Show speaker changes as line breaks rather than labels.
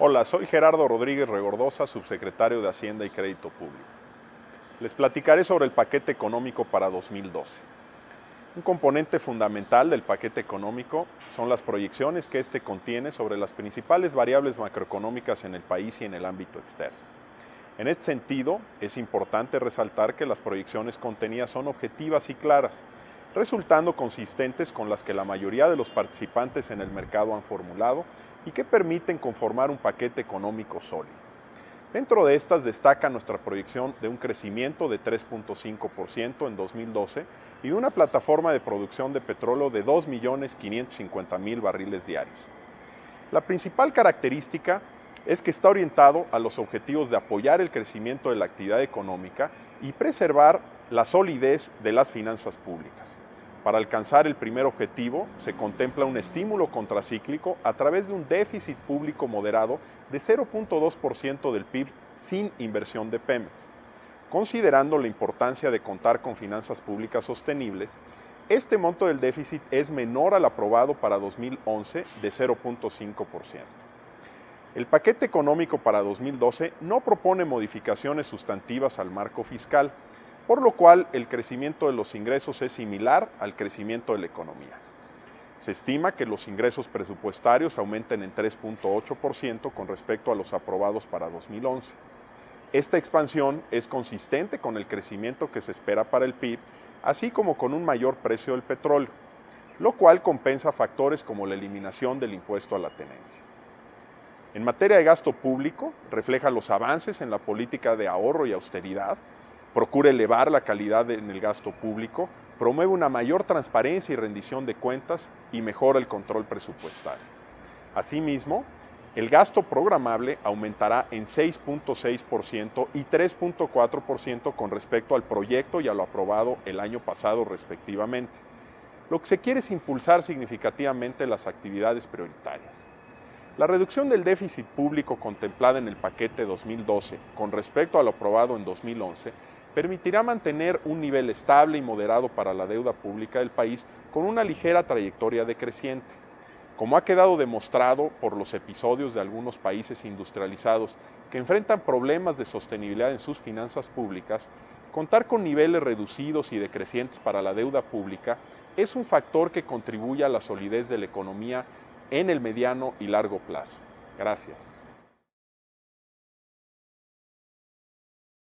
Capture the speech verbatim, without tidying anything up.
Hola, soy Gerardo Rodríguez Regordosa, subsecretario de Hacienda y Crédito Público. Les platicaré sobre el paquete económico para dos mil doce. Un componente fundamental del paquete económico son las proyecciones que éste contiene sobre las principales variables macroeconómicas en el país y en el ámbito externo. En este sentido, es importante resaltar que las proyecciones contenidas son objetivas y claras, resultando consistentes con las que la mayoría de los participantes en el mercado han formulado y que permiten conformar un paquete económico sólido. Dentro de estas destaca nuestra proyección de un crecimiento de tres punto cinco por ciento en dos mil doce y de una plataforma de producción de petróleo de dos millones quinientos cincuenta mil barriles diarios. La principal característica es que está orientado a los objetivos de apoyar el crecimiento de la actividad económica y preservar la solidez de las finanzas públicas. Para alcanzar el primer objetivo, se contempla un estímulo contracíclico a través de un déficit público moderado de cero punto dos por ciento del P I B sin inversión de Pemex. Considerando la importancia de contar con finanzas públicas sostenibles, este monto del déficit es menor al aprobado para dos mil once de cero punto cinco por ciento. El paquete económico para dos mil doce no propone modificaciones sustantivas al marco fiscal, por lo cual el crecimiento de los ingresos es similar al crecimiento de la economía. Se estima que los ingresos presupuestarios aumenten en tres punto ocho por ciento con respecto a los aprobados para dos mil once. Esta expansión es consistente con el crecimiento que se espera para el P I B, así como con un mayor precio del petróleo, lo cual compensa factores como la eliminación del impuesto a la tenencia. En materia de gasto público, refleja los avances en la política de ahorro y austeridad, procura elevar la calidad en el gasto público, promueve una mayor transparencia y rendición de cuentas y mejora el control presupuestario. Asimismo, el gasto programable aumentará en seis punto seis por ciento y tres punto cuatro por ciento con respecto al proyecto y a lo aprobado el año pasado respectivamente. Lo que se quiere es impulsar significativamente las actividades prioritarias. La reducción del déficit público contemplada en el paquete dos mil doce con respecto a lo aprobado en dos mil once permitirá mantener un nivel estable y moderado para la deuda pública del país con una ligera trayectoria decreciente. Como ha quedado demostrado por los episodios de algunos países industrializados que enfrentan problemas de sostenibilidad en sus finanzas públicas, contar con niveles reducidos y decrecientes para la deuda pública es un factor que contribuye a la solidez de la economía en el mediano y largo plazo. Gracias.